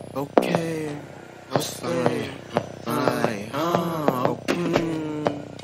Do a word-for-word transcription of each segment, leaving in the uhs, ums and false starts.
Okay, I'm sorry. Fine. Oh, okay.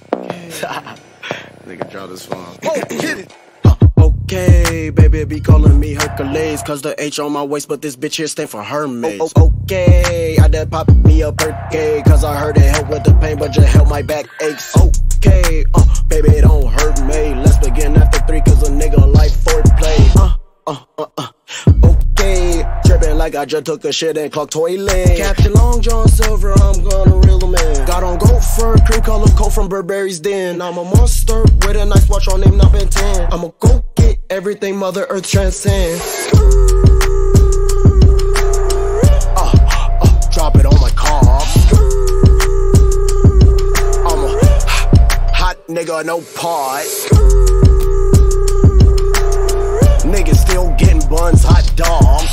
Nigga, draw this one. Oh, get it. Okay, baby be calling me Hercules, cause the H on my waist, but this bitch here stand for Hermes. Oh, oh, okay, I done pop me a Perky, cause I heard it help with the pain, but just help my back aches. Okay, uh, baby don't hurt me. Let's begin after three, cause a nigga like foreplay. Uh, uh, uh, uh. Okay, drippin' like I just took a shit and clogged toilet. Captain Long John Silver, I'm gonna reel them in. Got on gold fur, cream color coat from Burberry's den. I'm a monster with a nice watch on name number ten. I'ma go get everything Mother Earth transcends. Uh, uh, drop it on my car. I'm a hot nigga, no part. Niggas still getting buns, hot dogs.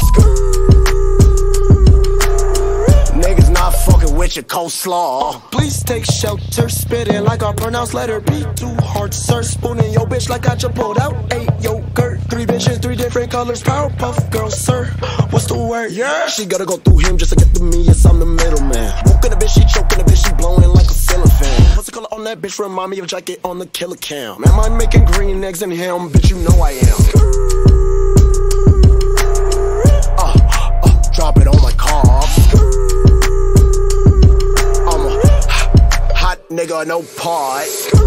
Niggas not fucking with your coleslaw. Please take shelter, spitting like I pronounce letter B. Too hard, sir. Spooning your bitch like I just pulled out eight yogurt. Three bitches, three different colors. Powerpuff girl, sir. What's the word? Yeah. She gotta go through him just to get to me. Yes, I'm the middleman. Woken a bitch, she choking a bitch, she blowing like a ceiling fan. What's the color on that bitch? Remind me of jacket on the killer cam. Am I making green eggs and ham? Bitch, you know I am. Drop it on my car. I'm a hot nigga, no part.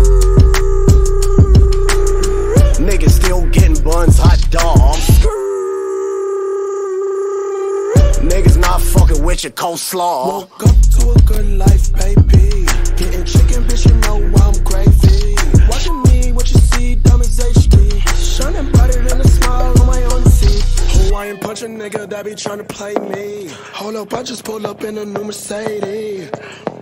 Niggas still getting buns, hot dogs. Niggas not fucking with your coleslaw. Woke up to a good life, baby. Getting chicken, bitch, you know I'm gravy. Watching me, what you see, dumb as H D. Shining brighter than a smile on my own seat. Hawaiian punch a nigga that be tryna play me. Hold up, I just pulled up in a new Mercedes.